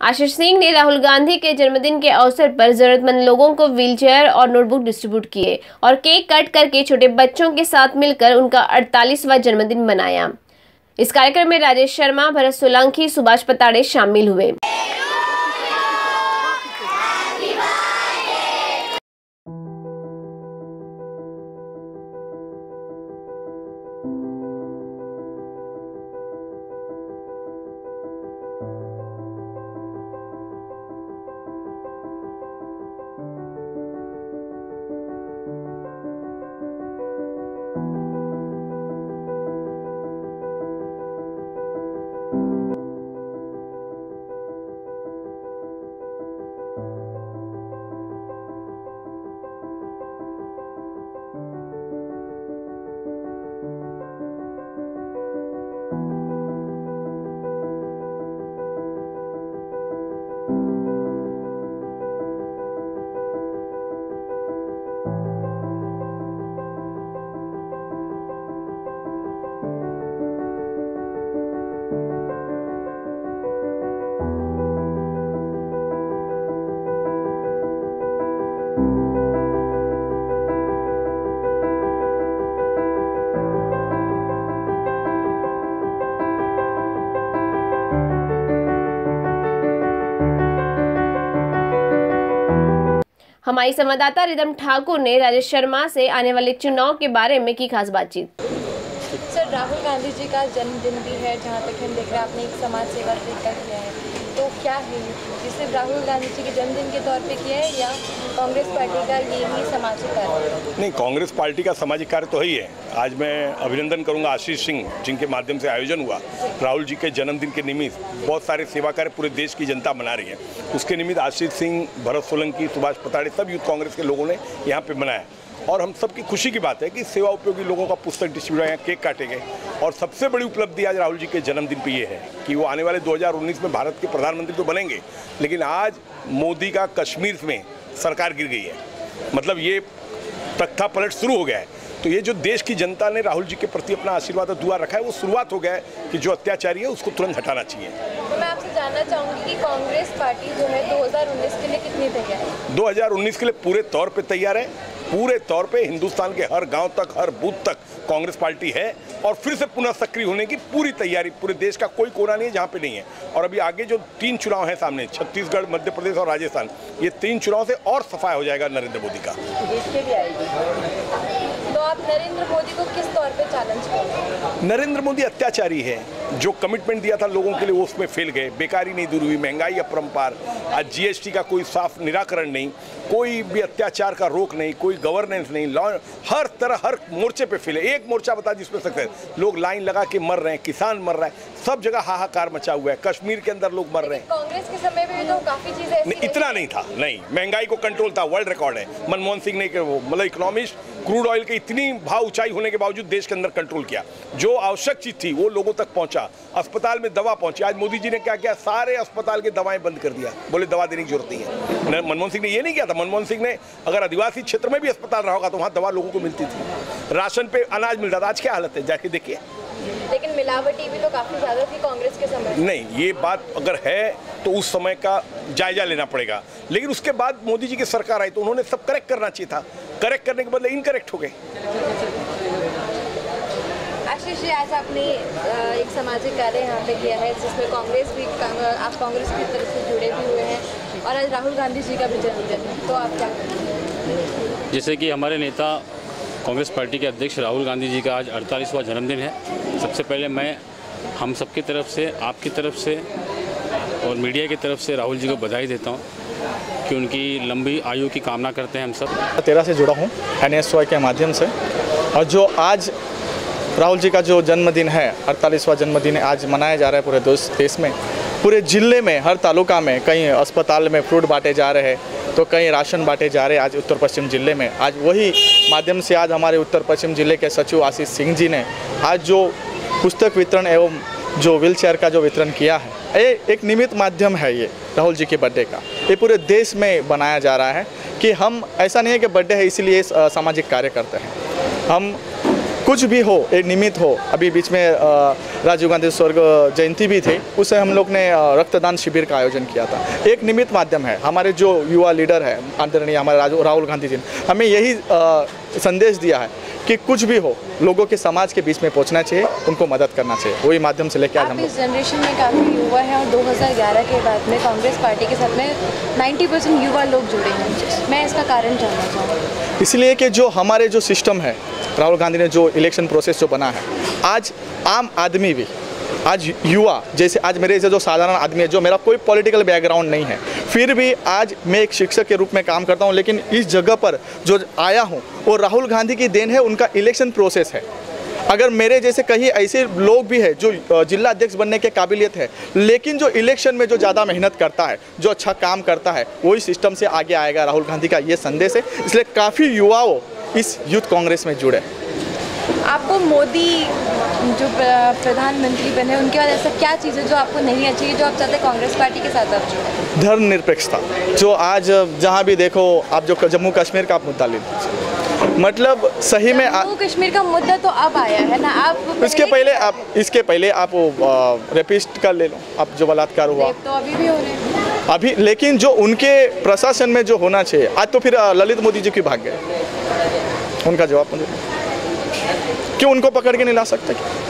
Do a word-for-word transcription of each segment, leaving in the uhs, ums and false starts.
आशीष सिंह ने राहुल गांधी के जन्मदिन के अवसर पर जरूरतमंद लोगों को व्हीलचेयर और नोटबुक डिस्ट्रीब्यूट किए और केक कट करके छोटे बच्चों के साथ मिलकर उनका अड़तालीसवां जन्मदिन मनाया। इस कार्यक्रम में राजेश शर्मा, भरत सोलंकी, सुभाष पताड़े शामिल हुए। हमारी संवाददाता रिदम ठाकुर ने राजेश शर्मा से आने वाले चुनाव के बारे में की खास बातचीत। सर, राहुल गांधी जी का जन्मदिन भी है, जहां तक हम देख रहे हैं आपने एक समाज सेवा भी कर किया है, तो क्या है ये सिर्फ राहुल गांधी जी के जन्मदिन के तौर पे किया है या कांग्रेस पार्टी का ये ही सामाजिक कार्य? नहीं, कांग्रेस पार्टी का सामाजिक कार्य तो ही है। आज मैं अभिनंदन करूंगा आशीष सिंह जिनके माध्यम से आयोजन हुआ राहुल जी के जन्मदिन के निमित्त। बहुत सारे सेवा कार्य पूरे देश की जनता मना रही है, उसके निमित्त आशीष सिंह, भरत सोलंकी, सुभाष पताड़े, सब यूथ कांग्रेस के लोगों ने यहाँ पे मनाया। और हम सबकी खुशी की बात है कि सेवा उपयोगी लोगों का पुस्तक डिस्ट्रीब्यूट, यहाँ केक काटे गए। और सबसे बड़ी उपलब्धि आज राहुल जी के जन्मदिन पे ये है कि वो आने वाले दो हज़ार उन्नीस में भारत के प्रधानमंत्री तो बनेंगे, लेकिन आज मोदी का कश्मीर में सरकार गिर गई है, मतलब ये तख्ता पलट शुरू हो गया है। तो ये जो देश की जनता ने राहुल जी के प्रति अपना आशीर्वाद और दुआ रखा है, वो शुरुआत हो गया है कि जो अत्याचारी है उसको तुरंत हटाना चाहिए। तो मैं आपसे जानना चाहूँगी कि कांग्रेस पार्टी जो है दो हज़ार उन्नीस के लिए कितनी तैयार है? दो हज़ार उन्नीस के लिए पूरे तौर पे तैयार है। पूरे तौर पे हिंदुस्तान के हर गांव तक, हर बूथ तक कांग्रेस पार्टी है और फिर से पुनः सक्रिय होने की पूरी तैयारी। पूरे देश का कोई कोना नहीं है जहां पे नहीं है। और अभी आगे जो तीन चुनाव हैं सामने, छत्तीसगढ़, मध्य प्रदेश और राजस्थान, ये तीन चुनाव से और सफाया हो जाएगा नरेंद्र मोदी का। इसके भी आएगी। तो आप नरेंद्र मोदी को किस तौर पे चैलेंज करेंगे? नरेंद्र मोदी अत्याचारी है। जो कमिटमेंट दिया था लोगों के लिए वो उसमें फेल गए। बेकारी नहीं दूर हुई, महंगाई अपरंपार, आज जीएसटी का कोई साफ निराकरण नहीं, कोई भी अत्याचार का रोक नहीं, कोई गवर्नेंस नहीं, लॉ, हर तरह हर मोर्चे पे फेल है। एक मोर्चा बता जिसमें सक्सेस, लोग लाइन लगा के मर रहे हैं, किसान मर रहे हैं, सब जगह हाहाकार मचा हुआ है। कश्मीर के अंदर लोग मर रहे हैं। कांग्रेस के समय में भी तो काफी चीजें इतना नहीं था, नहीं, महंगाई को कंट्रोल था, वर्ल्ड रिकॉर्ड है। मनमोहन सिंह ने मतलब इकोनॉमिस्ट क्रूड ऑयल के इतनी भाव ऊंचाई होने के बावजूद देश के अंदर कंट्रोल किया। जो आवश्यक चीज थी वो लोगों तक पहुंचा, अस्पताल में दवा पहुंची। आज मोदी जी ने क्या किया, सारे अस्पताल की दवाएं बंद कर दिया, बोले दवा देने की जरूरत नहीं है। मनमोहन सिंह ने ये नहीं किया था। मनमोहन सिंह ने अगर आदिवासी क्षेत्र में भी अस्पताल रहा होगा तो वहां दवा लोगों को मिलती थी, राशन पे अनाज मिलता था। आज क्या हालत है, जाके देखिए। लेकिन मिलावटी भी तो काफी ज्यादा थी कांग्रेस के समय। नहीं, ये बात अगर है तो उस समय का जायजा लेना पड़ेगा, लेकिन उसके बाद मोदी जी की सरकार आई तो उन्होंने सब करेक्ट करना चाहिए था। करेक्ट करने के बदले इनकरेक्ट हो गए। आशीष जी, आज आपने एक सामाजिक कार्य यहाँ पे किया है जिसमें कांग्रेस भी, आप कांग्रेस की तरफ से जुड़े भी हुए हैं और आज राहुल गांधी जी का भी जन्मदिन है, तो आप क्या करेंगे? जैसे कि हमारे नेता कांग्रेस पार्टी के अध्यक्ष राहुल गांधी जी का आज अड़तालीसवां जन्मदिन है। सबसे पहले मैं हम सबकी तरफ से, आपकी तरफ से और मीडिया की तरफ से राहुल जी को बधाई देता हूं कि उनकी लंबी आयु की कामना करते हैं हम सब। तेरह से जुड़ा हूं एन एस वाई के माध्यम से, और जो आज राहुल जी का जो जन्मदिन है, अड़तालीसवां जन्मदिन आज मनाया जा रहा है पूरे देश में। पूरे ज़िले में, हर तालुका में, कहीं अस्पताल में फ्रूट बांटे जा रहे हैं तो कहीं राशन बांटे जा रहे हैं। आज उत्तर पश्चिम ज़िले में आज वही माध्यम से आज हमारे उत्तर पश्चिम ज़िले के सचिव आशीष सिंह जी ने आज जो पुस्तक वितरण एवं जो व्हील चेयर का जो वितरण किया है, ये एक निमित्त माध्यम है। ये राहुल जी के बर्थडे का ये पूरे देश में बनाया जा रहा है कि हम, ऐसा नहीं है कि बर्थडे है इसीलिए सामाजिक कार्य करते हैं। हम कुछ भी हो, एक निमित्त हो। अभी बीच में राजीव गांधी स्वर्ग जयंती भी थी, उससे हम लोग ने रक्तदान शिविर का आयोजन किया था। एक निमित्त माध्यम है। हमारे जो युवा लीडर है आदरणीय हमारे राहुल गांधी जी ने हमें यही संदेश दिया है कि कुछ भी हो, लोगों के समाज के बीच में पहुंचना चाहिए, उनको मदद करना चाहिए। वही माध्यम से लेकर आज हम इस जनरेशन में काफ़ी युवा है और दो हज़ार ग्यारह के बाद में कांग्रेस पार्टी के साथ में नब्बे परसेंट युवा लोग जुड़े हैं। मैं इसका कारण जानना चाहूँगी। इसलिए कि जो हमारे जो सिस्टम है, राहुल गांधी ने जो इलेक्शन प्रोसेस जो बना है, आज आम आदमी भी, आज युवा, जैसे आज मेरे जैसे जो साधारण आदमी है, जो मेरा कोई पॉलिटिकल बैकग्राउंड नहीं है, फिर भी आज मैं एक शिक्षक के रूप में काम करता हूं, लेकिन इस जगह पर जो आया हूं वो राहुल गांधी की देन है, उनका इलेक्शन प्रोसेस है। अगर मेरे जैसे कहीं ऐसे लोग भी हैं जो जिला अध्यक्ष बनने के काबिलियत है, लेकिन जो इलेक्शन में जो ज़्यादा मेहनत करता है, जो अच्छा काम करता है, वही सिस्टम से आगे आएगा। राहुल गांधी का ये संदेश है, इसलिए काफ़ी युवाओं इस यूथ कांग्रेस में जुड़े। आपको मोदी जो प्रधानमंत्री बने उनके बाद ऐसा क्या चीज़ है जो आपको नहीं अच्छी है, जो आप चाहते हैं कांग्रेस पार्टी के साथ आप जुड़े? धर्मनिरपेक्षता, जो आज जहाँ भी देखो आप, जो जम्मू कश्मीर का आप मुद्दा ले लीजिए, मतलब सही में जम्मू कश्मीर का मुद्दा तो अब आया है ना। आप इसके पहले आप इसके पहले आप रेपिस्ट का ले लो, आप जो बलात्कार हुआ तो अभी भी हो रहे हैं अभी, लेकिन जो उनके प्रशासन में जो होना चाहिए, आज तो फिर ललित मोदी जी क्यों भाग गए? उनका जवाब मुझे, क्यों उनको पकड़ के नहीं ला सकते?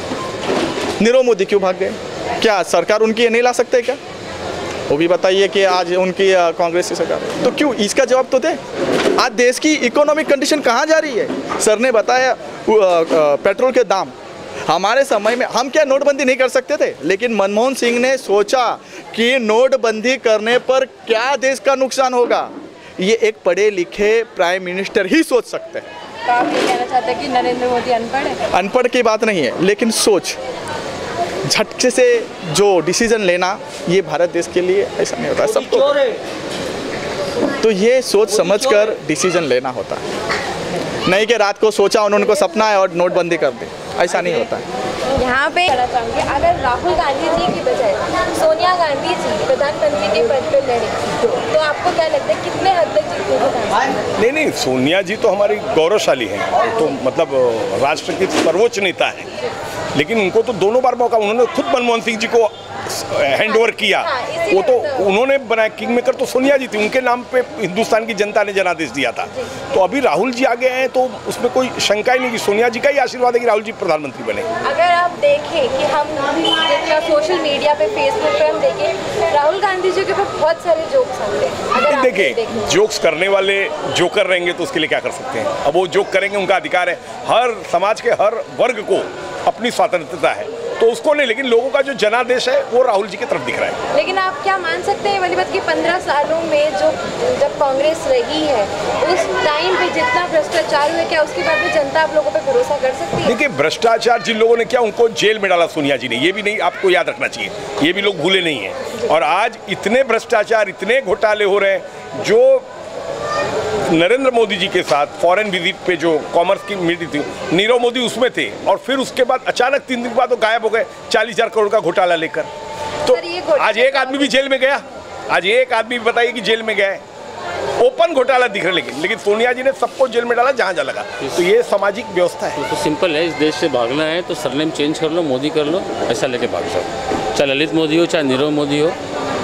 नीरव मोदी क्यों भाग गए? क्या सरकार उनकी ये नहीं ला सकते क्या? वो भी बताइए कि आज उनकी कांग्रेस की सरकार है, तो क्यों? इसका जवाब तो दे। आज देश की इकोनॉमिक कंडीशन कहाँ जा रही है? सर ने बताया पेट्रोल के दाम, हमारे समय में हम क्या नोटबंदी नहीं कर सकते थे, लेकिन मनमोहन सिंह ने सोचा कि नोटबंदी करने पर क्या देश का नुकसान होगा, ये एक पढ़े लिखे प्राइम मिनिस्टर ही सोच सकते हैं। तो आप ये कहना चाहते हैं कि नरेंद्र मोदी अनपढ़ है? अनपढ़ की बात नहीं है, लेकिन सोच, झटके से जो डिसीजन लेना, ये भारत देश के लिए ऐसा नहीं होता है सबको, तो ये सोच समझकर डिसीजन लेना होता है, नहीं कि रात को सोचा उन्होंने को सपना है और नोटबंदी कर दी, ऐसा नहीं होता है। यहाँ पे कहना चाहूँगी, अगर राहुल गांधी जी की बजाय सोनिया गांधी जी प्रधानमंत्री के पद पर लड़े तो आपको क्या लगता है कितने हद तक जीतेंगे? नहीं नहीं, सोनिया जी तो हमारी गौरवशाली हैं, तो मतलब राष्ट्र की सर्वोच्च नेता है, लेकिन उनको तो दोनों बार मौका, उन्होंने खुद मनमोहन सिंह जी को हैंड ओवर किया, वो तो उन्होंने बनाया। किंग मेकर तो सोनिया जी थी, उनके नाम पे हिंदुस्तान की जनता ने जनादेश दिया था। तो अभी राहुल जी आगे हैं तो उसमें कोई शंका ही नहीं कि सोनिया जी का ही आशीर्वाद है कि राहुल जी प्रधानमंत्री बने। अगर आप देखें कि हम जितना सोशल मीडिया पे, फेसबुक पे हम देखें, राहुल गांधी जी के ऊपर बहुत सारे जोक्स आते हैं। देखिए, जोक्स करने वाले जोकर रहेंगे तो उसके लिए क्या कर सकते हैं? अब वो जोक करेंगे, उनका अधिकार है, हर समाज के हर वर्ग को अपनी स्वतंत्रता है, तो उसको नहीं, लेकिन लोगों का जो जनादेश है वो राहुल जी की तरफ दिख रहा है। लेकिन आप क्या मान सकते हैं वाली बात कि पंद्रह सालों में जो जब कांग्रेस रही है उस टाइम पे जितना भ्रष्टाचार हुआ, क्या उसके बाद भी जनता आप लोगों पे भरोसा कर सकती है? देखिए, भ्रष्टाचार जिन लोगों ने किया उनको जेल में डाला सोनिया जी ने, ये भी नहीं, आपको याद रखना चाहिए, ये भी लोग भूले नहीं हैं। और आज इतने भ्रष्टाचार, इतने घोटाले हो रहे हैं, जो नरेंद्र मोदी जी के साथ फॉरेन विजिट पे जो कॉमर्स की मीटिंग थी, नीरव मोदी उसमें थे, और फिर उसके बाद अचानक तीन दिन बाद वो गायब हो गए चालीस हजार करोड़ का घोटाला लेकर। तो आज एक आदमी भी जेल में गया, आज एक आदमी भी बताइए कि जेल में गया है, ओपन घोटाला दिख रहा है, लेकिन लेकिन सोनिया जी ने सबको जेल में डाला जहाँ जहाँ लगा। तो ये सामाजिक व्यवस्था है। तो सिंपल है, इस देश से भागना है तो सरनेम चेंज कर लो, मोदी कर लो, ऐसा लेके भाग जाओ, चाहे ललित मोदी हो चाहे नीरव मोदी हो।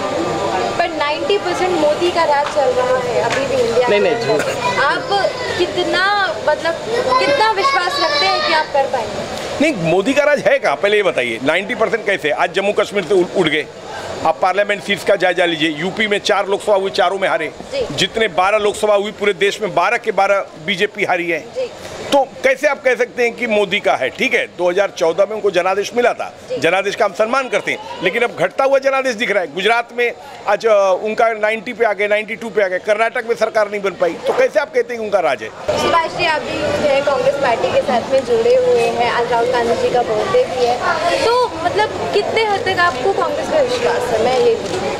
नब्बे परसेंट मोदी का राज चल रहा है अभी भी इंडिया नहीं में। नहीं, आप कितना मतलब कितना विश्वास रखते हैं कि आप कर पाएंगे? नहीं, मोदी का राज है कहाँ, पहले ये बताइए। नब्बे परसेंट कैसे? आज जम्मू कश्मीर से उड़ गए। आप पार्लियामेंट सीट्स का जायजा लीजिए, यूपी में चार लोकसभा हुई, चारों में हारे। जितने बारह लोकसभा हुई पूरे देश में, बारह के बारह बीजेपी हारी है। तो कैसे आप कह सकते हैं कि मोदी का है? ठीक है, दो हज़ार चौदह में उनको जनादेश मिला था, जनादेश का हम सम्मान करते हैं, लेकिन अब घटता हुआ जनादेश दिख रहा है। गुजरात में आज उनका नब्बे पे आ गए, बानवे पे आ गए, कर्नाटक में सरकार नहीं बन पाई, तो कैसे आप कहते हैं कि उनका राज है? सुभाष जी, आप भी हैं कांग्रेस पार्टी के साथ में जुड़े हुए हैं, आज राहुल गांधी जी का बर्थडे भी है, तो मतलब कितने हद तक आपको कांग्रेस में विश्वास है? मैं ये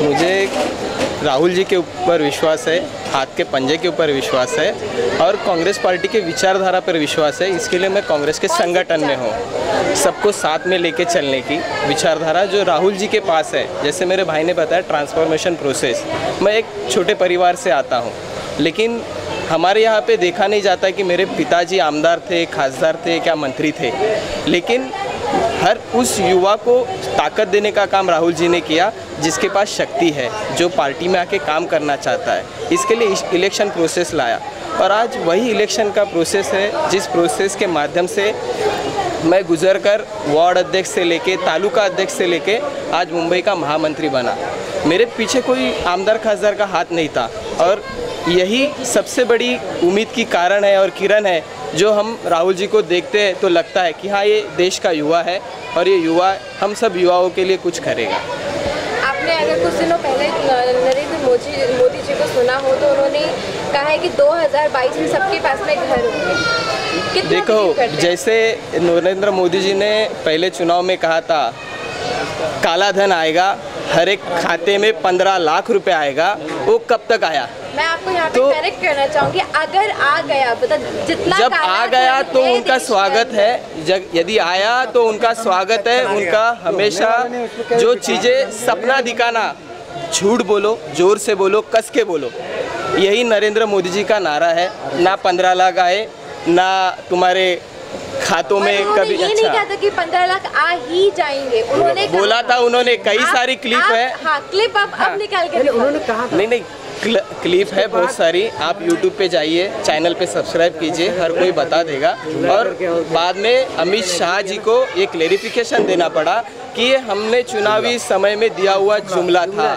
मुझे राहुल जी के ऊपर विश्वास है, हाथ के पंजे के ऊपर विश्वास है, और कांग्रेस पार्टी के विचारधारा पर विश्वास है। इसके लिए मैं कांग्रेस के संगठन में हूँ, सबको साथ में लेके चलने की विचारधारा जो राहुल जी के पास है। जैसे मेरे भाई ने बताया ट्रांसफॉर्मेशन प्रोसेस, मैं एक छोटे परिवार से आता हूँ, लेकिन हमारे यहाँ पे देखा नहीं जाता कि मेरे पिताजी आमदार थे, खासदार थे, क्या मंत्री थे, लेकिन हर उस युवा को ताकत देने का काम राहुल जी ने किया जिसके पास शक्ति है, जो पार्टी में आके काम करना चाहता है। इसके लिए इलेक्शन प्रोसेस लाया और आज वही इलेक्शन का प्रोसेस है जिस प्रोसेस के माध्यम से मैं गुजर कर वार्ड अध्यक्ष से लेके तालुका अध्यक्ष से लेके आज मुंबई का महामंत्री बना। मेरे पीछे कोई आमदार खासदार का हाथ नहीं था और यही सबसे बड़ी उम्मीद की कारण है और किरण है जो हम राहुल जी को देखते हैं तो लगता है कि हाँ, ये देश का युवा है और ये युवा हम सब युवाओं के लिए कुछ करेगा। आपने अगर कुछ दिनों पहले नरेंद्र मोदी मोदी जी को सुना हो तो उन्होंने कहा है कि दो हज़ार बाईस में सबके पास में घर होंगे। देखो, जैसे नरेंद्र मोदी जी ने पहले चुनाव में कहा था काला धन आएगा, हर एक खाते में पंद्रह लाख रुपए आएगा, वो कब तक आया? मैं आपको यहाँ पे तो, करेक्ट करना चाहूँगी, अगर आ गया मतलब जितना जब आ गया तो उनका स्वागत है, जब यदि आया तो उनका स्वागत है। उनका हमेशा जो चीज़ें सपना दिखाना, झूठ बोलो, जोर से बोलो, कस के बोलो, यही नरेंद्र मोदी जी का नारा है। ना पंद्रह लाख आए, ना तुम्हारे खातों में कभी ये अच्छा नहीं कहा था कि पंद्रह लाख आ ही जाएंगे, उन्होंने बोला था। उन्होंने कई सारी क्लिप है, हाँ क्लिप अब अब निकाल के उन्होंने कहा नहीं नहीं क्लिप है बहुत सारी। आप यूट्यूब पे जाइए, चैनल पे सब्सक्राइब कीजिए, हर कोई बता देगा। और बाद में अमित शाह जी को ये क्लेरिफिकेशन देना पड़ा कि ये हमने चुनावी समय में दिया हुआ जुमला था,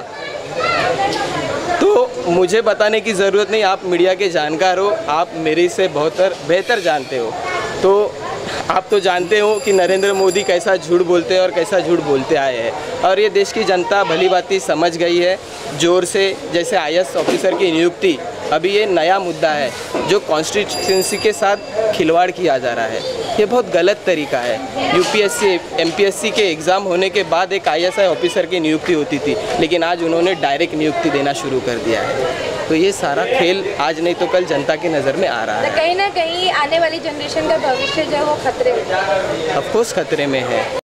तो मुझे बताने की ज़रूरत नहीं। आप मीडिया के जानकार हो, आप मेरे से बहुत बेहतर जानते हो, तो आप तो जानते हो कि नरेंद्र मोदी कैसा झूठ बोलते हैं और कैसा झूठ बोलते आए हैं और ये देश की जनता भली भांति समझ गई है जोर से। जैसे आई ए एस ऑफिसर की नियुक्ति, अभी ये नया मुद्दा है जो कॉन्स्टिट्यूंसी के साथ खिलवाड़ किया जा रहा है, ये बहुत गलत तरीका है। यूपीएससी एमपीएससी के एग्ज़ाम होने के बाद एक आई ए एस ऑफिसर की नियुक्ति होती थी, लेकिन आज उन्होंने डायरेक्ट नियुक्ति देना शुरू कर दिया है। तो ये सारा खेल आज नहीं तो कल जनता की नज़र में आ रहा है। कहीं ना कहीं आने वाली जनरेशन का भविष्य जो है वो खतरे में, ऑफ कोर्स खतरे में है।